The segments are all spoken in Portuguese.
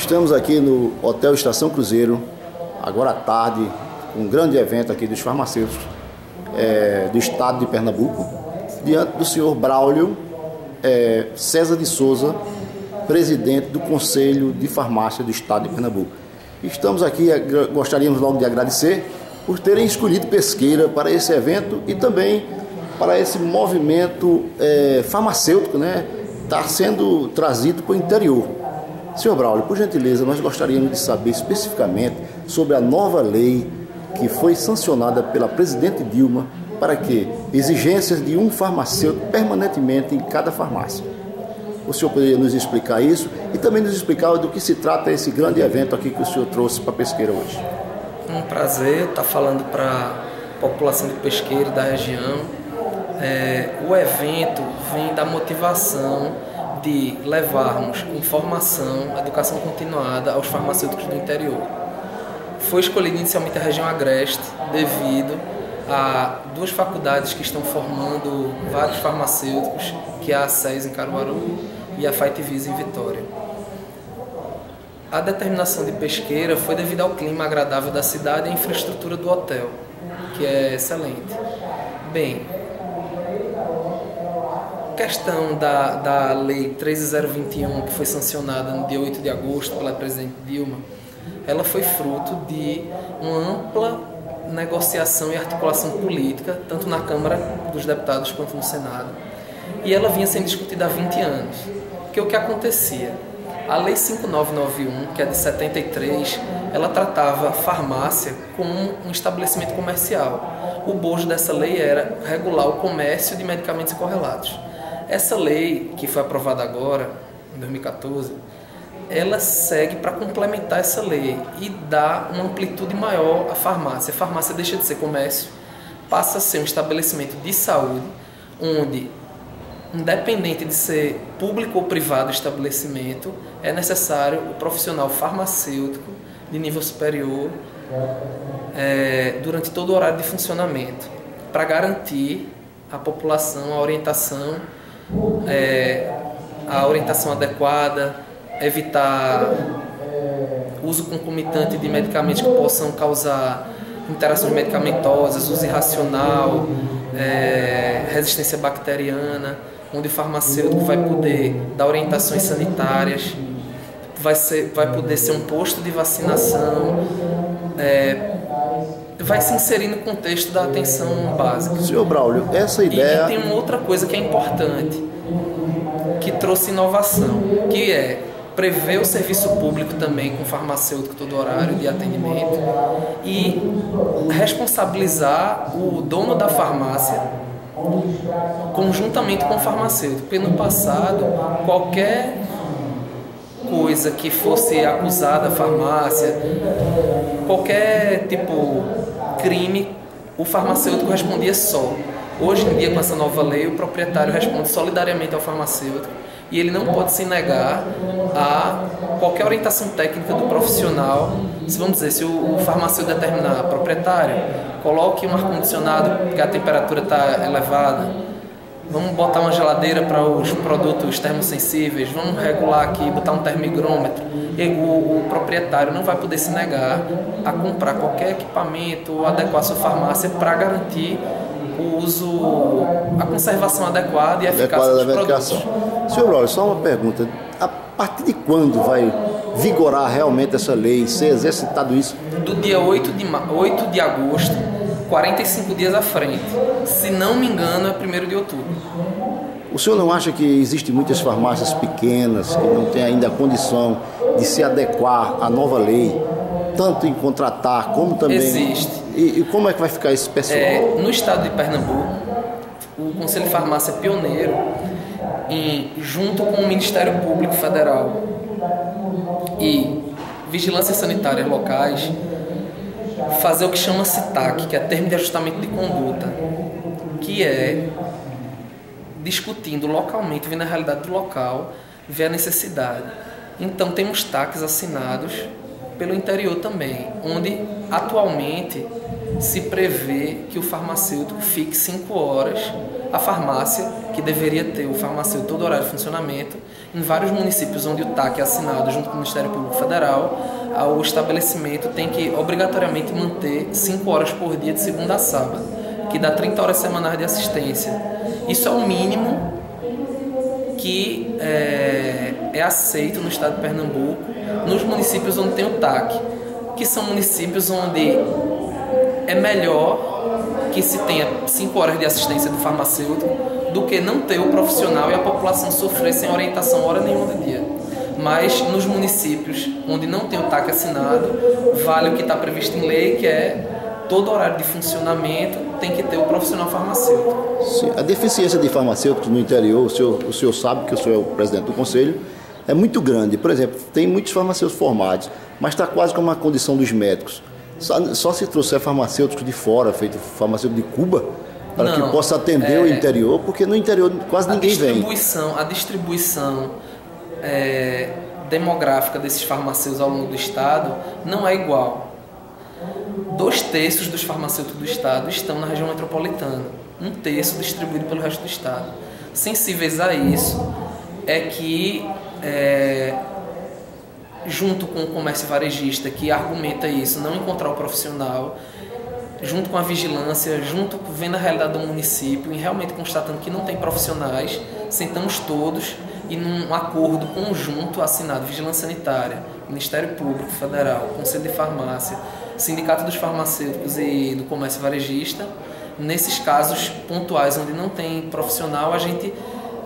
Estamos aqui no Hotel Estação Cruzeiro, agora à tarde, um grande evento aqui dos farmacêuticos do estado de Pernambuco, diante do senhor Braulio César de Souza, presidente do Conselho de Farmácia do estado de Pernambuco. Estamos aqui, gostaríamos logo de agradecer por terem escolhido Pesqueira para esse evento e também para esse movimento farmacêutico, né? Está sendo trazido para o interior. Senhor Braulio, por gentileza, nós gostaríamos de saber especificamente sobre a nova lei que foi sancionada pela presidente Dilma para que exigências de um farmacêutico permanentemente em cada farmácia. O senhor poderia nos explicar isso e também nos explicar do que se trata esse grande evento aqui que o senhor trouxe para Pesqueira hoje? Um prazer estar falando para a população de Pesqueira e da região. O evento vem da motivação de levarmos informação, educação continuada aos farmacêuticos do interior. Foi escolhida inicialmente a região agreste devido a duas faculdades que estão formando vários farmacêuticos, que é a SES em Caruaru e a FITVIS em Vitória. A determinação de Pesqueira foi devido ao clima agradável da cidade e à infraestrutura do hotel, que é excelente. Bem, questão da Lei 13021, que foi sancionada no dia 8 de agosto pela presidente Dilma, ela foi fruto de uma ampla negociação e articulação política, tanto na Câmara dos Deputados quanto no Senado. E ela vinha sendo discutida há 20 anos. Porque o que acontecia? A Lei 5991, que é de 73, ela tratava farmácia como um estabelecimento comercial. O bojo dessa lei era regular o comércio de medicamentos correlatos. Essa lei, que foi aprovada agora, em 2014, ela segue para complementar essa lei e dá uma amplitude maior à farmácia. A farmácia deixa de ser comércio, passa a ser um estabelecimento de saúde, onde, independente de ser público ou privado o estabelecimento, é necessário o profissional farmacêutico de nível superior durante todo o horário de funcionamento, para garantir à população a orientação adequada, evitar uso concomitante de medicamentos que possam causar interações medicamentosas, uso irracional, resistência bacteriana, onde o farmacêutico vai poder dar orientações sanitárias, vai poder ser um posto de vacinação, vai se inserir no contexto da atenção básica. Senhor Braulio, essa ideia... E tem uma outra coisa que é importante, que trouxe inovação, que é prever o serviço público também com farmacêutico todo horário de atendimento e responsabilizar o dono da farmácia conjuntamente com o farmacêutico, porque no passado qualquer coisa que fosse acusada a farmácia, qualquer crime, o farmacêutico respondia só. Hoje em dia, com essa nova lei, o proprietário responde solidariamente ao farmacêutico e ele não pode se negar a qualquer orientação técnica do profissional. Vamos dizer, se o farmacêutico determinar, proprietário, coloque um ar-condicionado porque a temperatura está elevada, vamos botar uma geladeira para os produtos termossensíveis, vamos regular aqui, botar um termigrômetro. E o proprietário não vai poder se negar a comprar qualquer equipamento ou adequar a sua farmácia para garantir o uso, a conservação adequada e eficácia dos produtos. Senhor Braulio, só uma pergunta. A partir de quando vai vigorar realmente essa lei, ser exercitado isso? Do dia 8 de agosto, 45 dias à frente. Se não me engano, é 1º de outubro. O senhor não acha que existem muitas farmácias pequenas que não têm ainda a condição de se adequar à nova lei, tanto em contratar como também... Existe. E como é que vai ficar esse pessoal? No estado de Pernambuco, o Conselho de Farmácia é pioneiro junto com o Ministério Público Federal e Vigilância Sanitária locais, fazer o que chama-se TAC, que é Termo de Ajustamento de Conduta, que é discutindo localmente, vendo a realidade do local, ver a necessidade. Então temos TACs assinados pelo interior também, onde atualmente se prevê que o farmacêutico fique 5 horas a farmácia, que deveria ter o farmacêutico todo horário de funcionamento, em vários municípios onde o TAC é assinado junto com o Ministério Público Federal, o estabelecimento tem que obrigatoriamente manter 5 horas por dia de segunda a sábado, que dá 30 horas semanais de assistência. Isso é o mínimo que é aceito no estado de Pernambuco, nos municípios onde tem o TAC, que são municípios onde é melhor que se tenha 5 horas de assistência do farmacêutico do que não ter o profissional e a população sofrer sem orientação hora nenhuma do dia. Mas nos municípios onde não tem o TAC assinado, vale o que está previsto em lei, que é todo horário de funcionamento tem que ter o profissional farmacêutico. Sim, a deficiência de farmacêuticos no interior, o senhor sabe que o senhor é o presidente do conselho, é muito grande. Por exemplo, tem muitos farmacêuticos formados, mas está quase como a condição dos médicos. Só se trouxer farmacêuticos de fora, feito farmacêutico de Cuba, para que possa atender o interior, porque no interior quase ninguém vem. A distribuição demográfica desses farmacêuticos ao longo do estado não é igual. 2/3 dos farmacêuticos do estado estão na região metropolitana, 1/3 distribuído pelo resto do estado. Sensíveis a isso é que, junto com o comércio varejista, que argumenta isso, não encontrar o profissional, junto com a vigilância, junto com vendo a realidade do município e realmente constatando que não tem profissionais, sentamos todos e num acordo conjunto assinado, Vigilância Sanitária, Ministério Público Federal, Conselho de Farmácia, Sindicato dos Farmacêuticos e do Comércio Varejista, nesses casos pontuais onde não tem profissional, a gente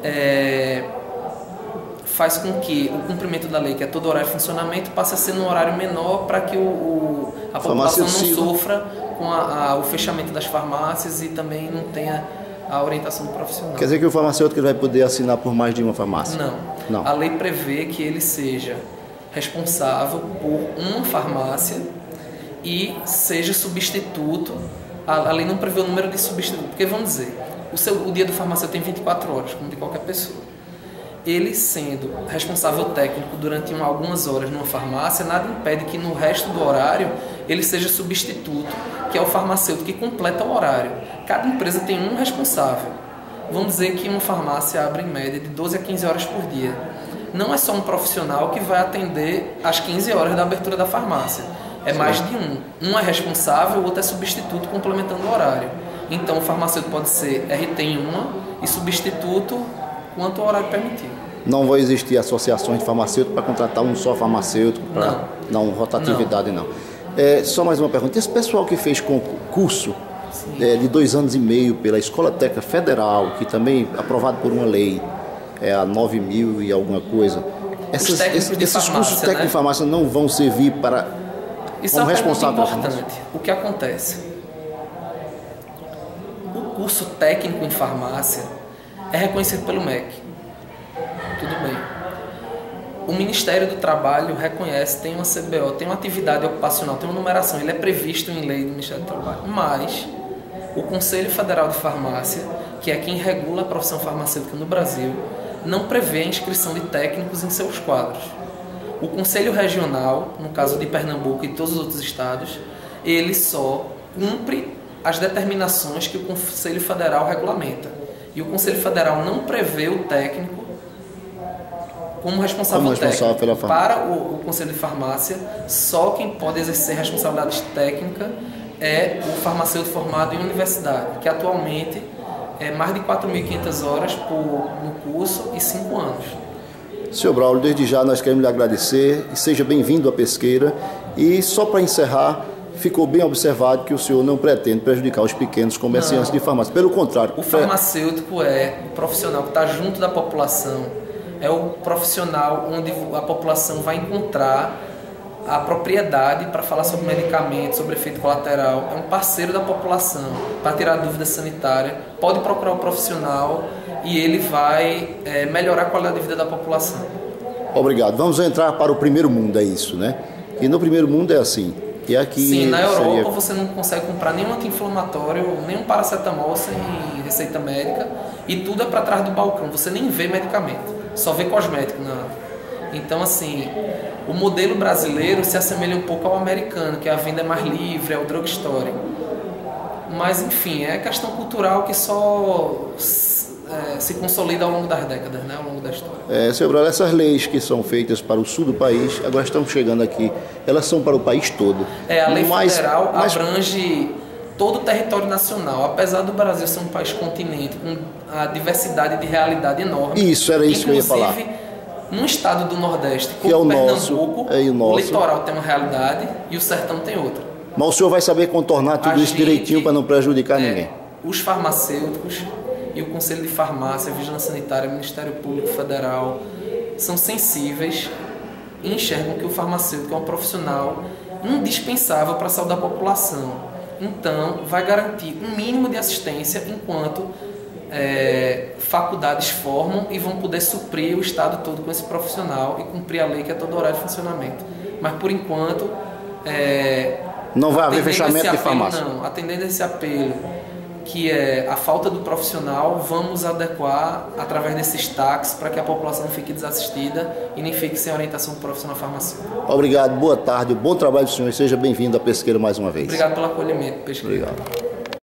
faz com que o cumprimento da lei, que é todo horário de funcionamento, passe a ser num horário menor para que a população não sofra com o fechamento das farmácias e também não tenha a orientação do profissional. Quer dizer que o farmacêutico vai poder assinar por mais de uma farmácia? Não. A lei prevê que ele seja responsável por uma farmácia e seja substituto. A lei não prevê o número de substitutos, porque vamos dizer, o dia do farmacêutico tem 24 horas, como de qualquer pessoa. Ele sendo responsável técnico durante algumas horas numa farmácia, nada impede que no resto do horário ele seja substituto, que é o farmacêutico que completa o horário. Cada empresa tem um responsável. Vamos dizer que uma farmácia abre em média de 12 a 15 horas por dia. Não é só um profissional que vai atender às 15 horas da abertura da farmácia. É mais de um. Um é responsável, o outro é substituto, complementando o horário. Então o farmacêutico pode ser RT em uma e substituto quanto o horário permitir. Não vai existir associações de farmacêuticos para contratar um só farmacêutico? Não, rotatividade não. Só mais uma pergunta. Esse pessoal que fez concurso de 2 anos e meio pela Escola Técnica Federal, que também é aprovado por uma lei, a 9.000 e alguma coisa, esses cursos técnicos de farmácia não vão servir para... Isso é uma pergunta importante. O que acontece? O curso técnico em farmácia é reconhecido pelo MEC. Tudo bem. O Ministério do Trabalho reconhece, tem uma CBO, tem uma atividade ocupacional, tem uma numeração, ele é previsto em lei do Ministério do Trabalho. Mas o Conselho Federal de Farmácia, que é quem regula a profissão farmacêutica no Brasil, não prevê a inscrição de técnicos em seus quadros. O Conselho Regional, no caso de Pernambuco e todos os outros estados, ele só cumpre as determinações que o Conselho Federal regulamenta. E o Conselho Federal não prevê o técnico como responsável técnico. Para o Conselho de Farmácia, só quem pode exercer responsabilidade técnica é o farmacêutico formado em universidade, que atualmente é mais de 4.500 horas no curso e 5 anos. Senhor Braulio, desde já nós queremos lhe agradecer e seja bem-vindo à Pesqueira. E só para encerrar, ficou bem observado que o senhor não pretende prejudicar os pequenos comerciantes de farmácia. Pelo contrário. O farmacêutico é o profissional que está junto da população, é o profissional onde a população vai encontrar a propriedade para falar sobre medicamento, sobre efeito colateral. É um parceiro da população para tirar dúvida sanitária. Pode procurar o profissional e ele vai melhorar a qualidade de vida da população. Obrigado. Vamos entrar para o primeiro mundo, é isso, né? E no primeiro mundo é assim. E aqui sim, na Europa você não consegue comprar nenhum anti-inflamatório, nem um paracetamol sem receita médica e tudo é para trás do balcão. Você nem vê medicamento, só vê cosmético. Então, assim, o modelo brasileiro se assemelha um pouco ao americano, que a venda é mais livre, é o drugstore. Mas, enfim, é questão cultural que só se consolida ao longo das décadas, né? Ao longo da história. Senhor Braulio, essas leis que são feitas para o sul do país, agora estão chegando aqui, elas são para o país todo. A lei federal abrange todo o território nacional, apesar do Brasil ser um país continente com a diversidade de realidade enorme. Isso, era isso que eu ia falar. Num estado do Nordeste, como que é o Pernambuco, nosso, o litoral tem uma realidade e o sertão tem outra. Mas o senhor vai saber contornar tudo isso direitinho para não prejudicar ninguém. Os farmacêuticos e o Conselho de Farmácia, Vigilância Sanitária, Ministério Público Federal são sensíveis e enxergam que o farmacêutico é um profissional indispensável para a saúde da população. Então, vai garantir um mínimo de assistência enquanto faculdades formam e vão poder suprir o Estado todo com esse profissional e cumprir a lei que é todo horário de funcionamento. Mas, por enquanto, não vai haver fechamento de farmácia. Não, atendendo esse apelo, que é a falta do profissional, vamos adequar através desses taxas para que a população não fique desassistida e nem fique sem orientação do profissional farmacêutico. Obrigado, boa tarde, bom trabalho do senhor e seja bem-vindo à Pesqueira mais uma vez. Obrigado pelo acolhimento, Pesqueira. Obrigado.